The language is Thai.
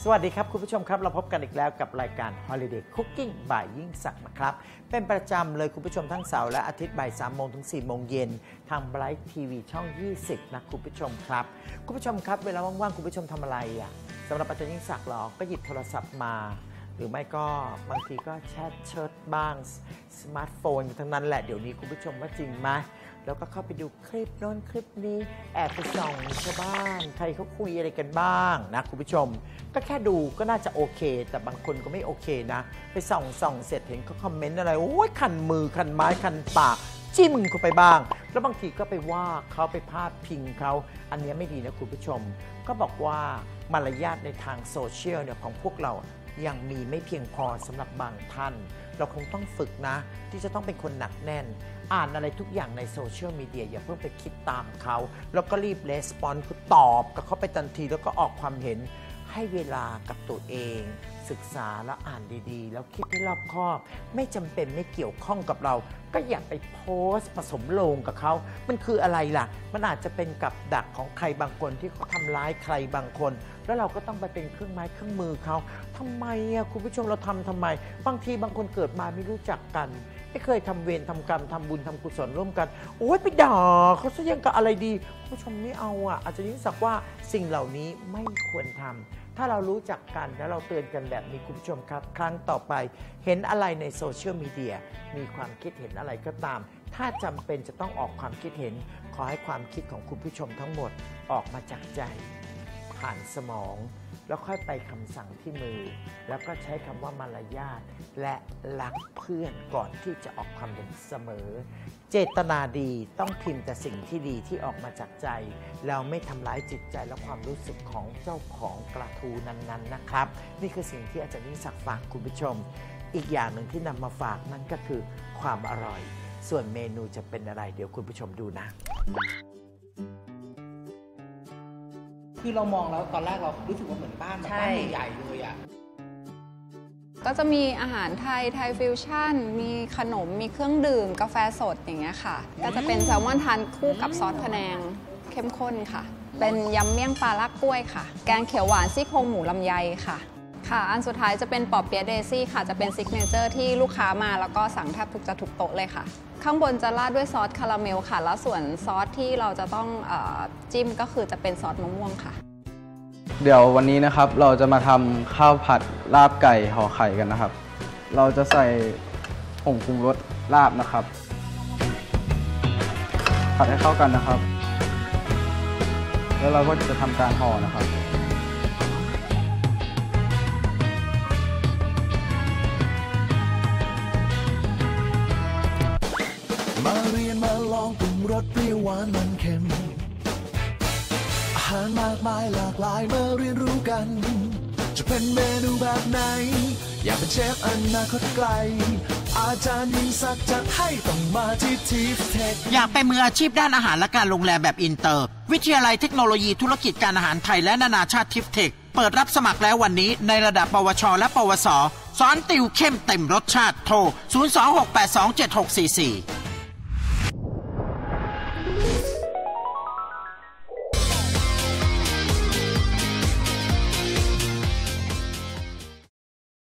สวัสดีครับคุณผู้ชมครับเราพบกันอีกแล้วกับรายการ Holiday Cooking by ยิ่งศักดิ์นะครับเป็นประจำเลยคุณผู้ชมทั้งเสาร์และอาทิตย์บ่าย 3 โมงถึง 4 โมงเย็นทาง Bright TV ช่อง 20 นะคุณผู้ชมครับคุณผู้ชมครับเวลาว่างๆคุณผู้ชมทำอะไรสำหรับอาจารย์ยิ่งศักดิ์หรอก็หยิบโทรศัพท์มาหรือไม่ก็บางทีก็แชทเชิดบ้างสมาร์ทโฟนทั้งนั้นแหละเดี๋ยวนี้คุณผู้ชมว่าจริงไหมแล้วก็เข้าไปดูคลิปโน้นคลิปนี้แอบไปส่องชาวบ้านใครเขาคุยอะไรกันบ้างนะคุณผู้ชมก็แค่ดูก็น่าจะโอเคแต่บางคนก็ไม่โอเคนะไปส่องเสร็จเห็นเขาคอมเมนต์อะไรโอ้ยคันมือคันไม้คันปากจิ้มเข้าไปบ้างแล้วบางทีก็ไปว่าเขาไปพาดพิงเขาอันนี้ไม่ดีนะคุณผู้ชมก็บอกว่ามารยาทในทางโซเชียลเนี่ยของพวกเรายังมีไม่เพียงพอสำหรับบางท่านเราคงต้องฝึกนะที่จะต้องเป็นคนหนักแน่นอ่านอะไรทุกอย่างในโซเชียลมีเดียอย่าเพิ่งไปคิดตามเขาแล้วก็รีบレスปอนส์คือตอบกับเขาไปทันทีแล้วก็ออกความเห็นให้เวลากับตัวเองศึกษาแล้วอ่านดีๆแล้วคิดให้รอบคอบไม่จำเป็นไม่เกี่ยวข้องกับเราก็อย่าไปโพสต์ผสมโลงกับเขามันคืออะไรล่ะมันอาจจะเป็นกับดักของใครบางคนที่เขาทำร้ายใครบางคนแล้วเราก็ต้องไปเป็นเครื่องไม้เครื่องมือเขาทำไมคุณผู้ชมเราทำไมบางทีบางคนเกิดมาไม่รู้จักกันไม่เคยทำเวรทำกรรมทำบุญทำกุศลร่วมกันโอ้ยไปด่าเขาซะยังกับอะไรดีผู้ชมไม่เอาอาจจะยิ่งสักว่าสิ่งเหล่านี้ไม่ควรทำถ้าเรารู้จักกันแล้วเราเตือนกันแบบนี้คุณผู้ชมครับครั้งต่อไปเห็นอะไรในโซเชียลมีเดียมีความคิดเห็นอะไรก็ตามถ้าจำเป็นจะต้องออกความคิดเห็นขอให้ความคิดของคุณผู้ชมทั้งหมดออกมาจากใจผ่านสมองแล้วค่อยไปคำสั่งที่มือแล้วก็ใช้คำว่ามารยาทและรักเพื่อนก่อนที่จะออกความเห็นเสมอเจตนาดีต้องพิมพ์แต่สิ่งที่ดีที่ออกมาจากใจเราไม่ทำร้ายจิตใจและความรู้สึกของเจ้าของกระทู้นั้นๆนะครับนี่คือสิ่งที่อาจารย์ยิ่งศักดิ์ฝากคุณผู้ชมอีกอย่างหนึ่งที่นำมาฝากนั่นก็คือความอร่อยส่วนเมนูจะเป็นอะไรเดี๋ยวคุณผู้ชมดูนะคือเรามองแล้วตอนแรกเรารู้สึกว่าเหมือนบ้านแบบบ้านใหญ่ๆเลยก็จะมีอาหารไทยฟิวชั่นมีขนมมีเครื่องดื่มกาแฟสดอย่างเงี้ยค่ะก็จะเป็นแซลมอนทานคู่กับซอสพะแนงเข้มข้นค่ะเป็นยำเมี่ยงปลาลากกล้วยค่ะแกงเขียวหวานซี่โครงหมูลำไยค่ะอันสุดท้ายจะเป็นปอเปี๊ยะเดซี่ค่ะจะเป็นซิกเนเจอร์ที่ลูกค้ามาแล้วก็สั่งแทบทุกโต๊ะเลยค่ะข้างบนจะราดด้วยซอสคาราเมลค่ะแล้วส่วนซอสที่เราจะต้องจิ้มก็คือจะเป็นซอสมะม่วงค่ะเดี๋ยววันนี้นะครับเราจะมาทำข้าวผัดลาบไก่ห่อไข่กันนะครับเราจะใส่ผงปรุงรสลาบนะครับผัดให้เข้ากันนะครับแล้วเราก็จะทำการห่อนะครับมาเรียนมาลองปรุงรสเปรี้ยวหวานมันเค็มอาหารมากมายหลากหลายมาเรียนรู้กันจะเป็นเมนูแบบไหนอยากเป็นเชฟอนาคตไกลอาจารย์ยิ่งศักดิ์จัดให้ต้องมาที่ทิฟเทคอยากเป็นมืออาชีพด้านอาหารและการโรงแรมแบบอินเตอร์วิทยาลัยเทคโนโลยีธุรกิจการอาหารไทยและนานาชาติทิฟเทคเปิดรับสมัครแล้ววันนี้ในระดับปวชและปวสสอนติวเข้มเต็มรสชาติโทร026827644